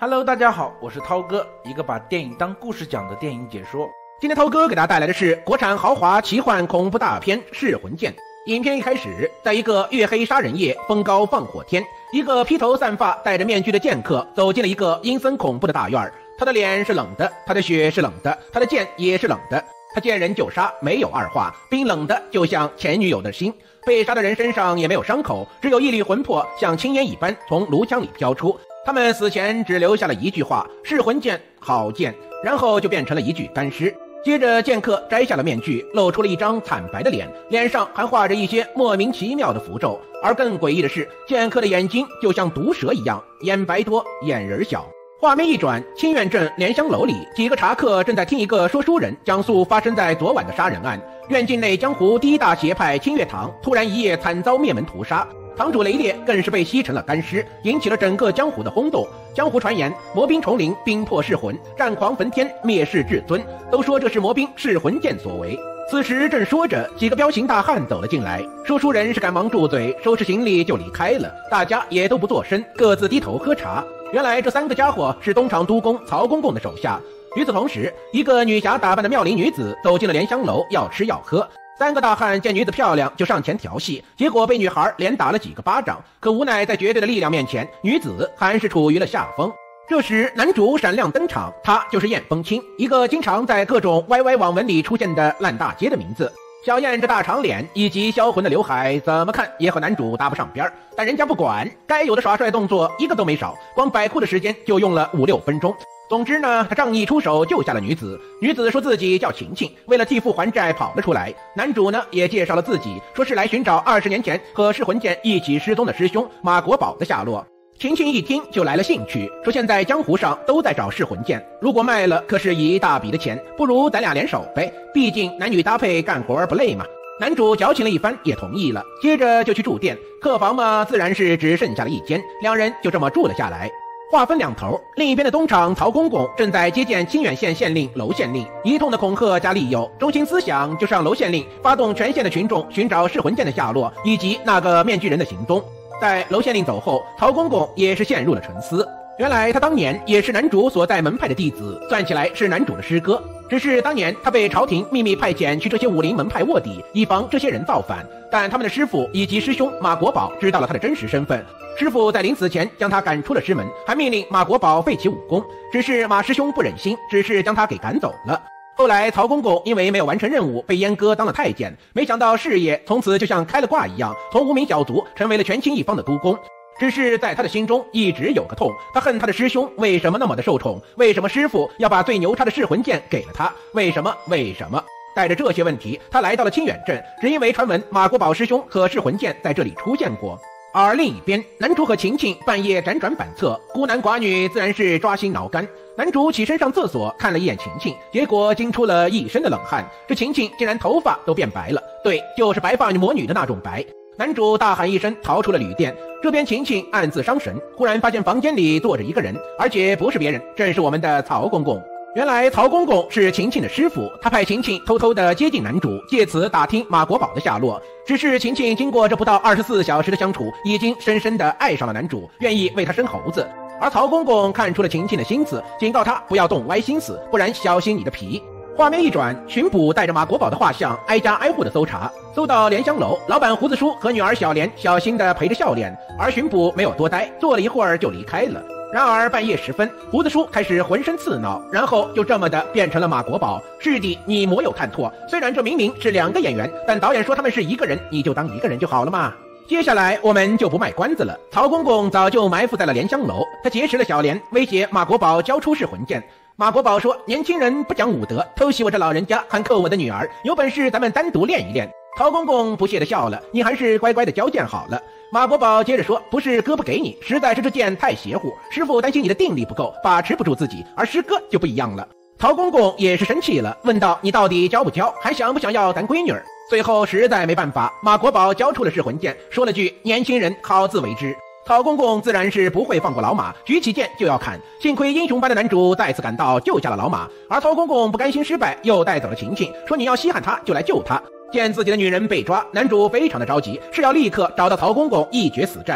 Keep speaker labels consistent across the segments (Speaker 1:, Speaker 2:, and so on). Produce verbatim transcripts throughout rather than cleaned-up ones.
Speaker 1: Hello， 大家好，我是涛哥，一个把电影当故事讲的电影解说。
Speaker 2: 今天涛哥给大家带来的是国产豪华奇幻恐怖大片《噬魂剑》。影片一开始，在一个月黑杀人夜，风高放火天，一个披头散发、戴着面具的剑客走进了一个阴森恐怖的大院。他的脸是冷的，他的血是冷的，他的剑也是冷的。他见人就杀，没有二话，冰冷的就像前女友的心。被杀的人身上也没有伤口，只有一缕魂魄像青烟一般从炉枪里飘出。他们死前只留下了一句话：噬魂剑好剑，然后就变成了一具干尸。接着剑客摘下了面具，露出了一张惨白的脸，脸上还画着一些莫名其妙的符咒。而更诡异的是，剑客的眼睛就像毒蛇一样，眼白多，眼仁小。画面一转，清苑镇莲香楼里，几个茶客正在听一个说书人讲述发生在昨晚的杀人案。院境内江湖第一大邪派清月堂突然一夜惨遭灭门屠杀，堂主雷烈更是被吸成了干尸，引起了整个江湖的轰动。江湖传言魔兵重临，兵破噬魂，战狂焚天，灭世至尊，都说这是魔兵噬魂剑所为。此时正说着，几个彪形大汉走了进来，说书人是赶忙住嘴，收拾行李就离开了。大家也都不作声，各自低头喝茶。原来这三个家伙是东厂督公曹公公的手下。与此同时，一个女侠打扮的妙龄女子走进了莲香楼，要吃要喝。三个大汉见女子漂亮，就上前调戏，结果被女孩连打了几个巴掌。可无奈在绝对的力量面前，女子还是处于了下风。这时男主闪亮登场，他就是燕风清，一个经常在各种歪歪网文里出现的烂大街的名字。小燕这大长脸以及销魂的刘海，怎么看也和男主搭不上边，但人家不管，该有的耍帅动作一个都没少，光摆酷的时间就用了五六分钟。总之呢，他仗义出手救下了女子。女子说自己叫晴晴，为了替父还债跑了出来。男主呢也介绍了自己，说是来寻找二十年前和噬魂剑一起失踪的师兄马国宝的下落。晴晴一听就来了兴趣，说现在江湖上都在找噬魂剑，如果卖了可是一大笔的钱，不如咱俩联手呗，毕竟男女搭配干活不累嘛。男主矫情了一番也同意了，接着就去住店，客房嘛自然是只剩下了一间，两人就这么住了下来。话分两头，另一边的东厂曹公公正在接见清远县县令娄县令，一通的恐吓加利诱，中心思想就是让娄县令发动全县的群众寻找噬魂剑的下落以及那个面具人的行踪。在娄县令走后，曹公公也是陷入了沉思。原来他当年也是男主所在门派的弟子，算起来是男主的师哥，只是当年他被朝廷秘密派遣去这些武林门派卧底，以防这些人造反。但他们的师父以及师兄马国宝知道了他的真实身份，师父在临死前将他赶出了师门，还命令马国宝废其武功，只是马师兄不忍心，只是将他给赶走了。后来曹公公因为没有完成任务被阉割当了太监，没想到事业从此就像开了挂一样，从无名小卒成为了权倾一方的督公。只是在他的心中一直有个痛，他恨他的师兄为什么那么的受宠，为什么师父要把最牛叉的噬魂剑给了他，为什么为什么带着这些问题，他来到了清远镇，只因为传闻马国宝师兄和噬魂剑在这里出现过。而另一边，男主和晴晴半夜辗转反侧，孤男寡女自然是抓心挠肝。男主起身上厕所看了一眼晴晴，结果惊出了一身的冷汗，这晴晴竟然头发都变白了，对，就是白发魔女的那种白。男主大喊一声逃出了旅店，这边晴晴暗自伤神，忽然发现房间里坐着一个人，而且不是别人，正是我们的曹公公。原来曹公公是晴晴的师傅，他派晴晴偷偷的接近男主，借此打听马国宝的下落。只是晴晴经过这不到二十四小时的相处，已经深深的爱上了男主，愿意为他生猴子。而曹公公看出了晴晴的心思，警告他不要动歪心思，不然小心你的皮。画面一转，巡捕带着马国宝的画像挨家挨户的搜查，搜到莲香楼，老板胡子叔和女儿小莲小心的陪着笑脸，而巡捕没有多待，坐了一会儿就离开了。然而半夜时分，胡子叔开始浑身刺挠，然后就这么的变成了马国宝。师弟，你没有看错，虽然这明明是两个演员，但导演说他们是一个人，你就当一个人就好了嘛。接下来我们就不卖关子了，曹公公早就埋伏在了莲香楼，他劫持了小莲，威胁马国宝交出噬魂剑。马国宝说年轻人不讲武德，偷袭我这老人家还扣我的女儿，有本事咱们单独练一练。曹公公不屑地笑了，你还是乖乖的交剑好了。马国宝接着说，不是哥不给你，实在是这剑太邪乎，师傅担心你的定力不够，把持不住自己，而师哥就不一样了。曹公公也是生气了，问道你到底交不交，还想不想要咱闺女儿？最后实在没办法，马国宝交出了噬魂剑，说了句年轻人好自为之。曹公公自然是不会放过老马，举起剑就要砍，幸亏英雄般的男主再次赶到救下了老马，而曹公公不甘心失败，又带走了晴晴，说你要稀罕他就来救他。见自己的女人被抓，男主非常的着急，是要立刻找到曹公公一决死战。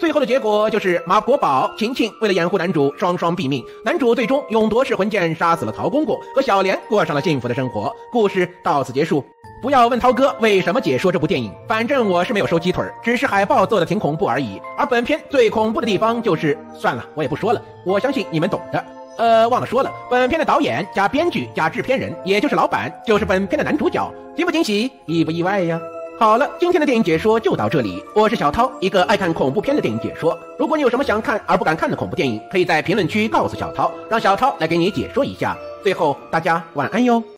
Speaker 2: 最后的结果就是马国宝、秦庆为了掩护男主双双毙命，男主最终用夺世魂剑杀死了陶公公，和小莲过上了幸福的生活。故事到此结束。不要问涛哥为什么解说这部电影，反正我是没有收鸡腿，只是海报做的挺恐怖而已。而本片最恐怖的地方就是，算了，我也不说了，我相信你们懂的。呃，忘了说了，本片的导演加编剧加制片人，也就是老板，就是本片的男主角，惊不惊喜，意不意外呀？好了，今天的电影解说就到这里。我是小涛，一个爱看恐怖片的电影解说。如果你有什么想看而不敢看的恐怖电影，可以在评论区告诉小涛，让小涛来给你解说一下。最后，大家晚安哟。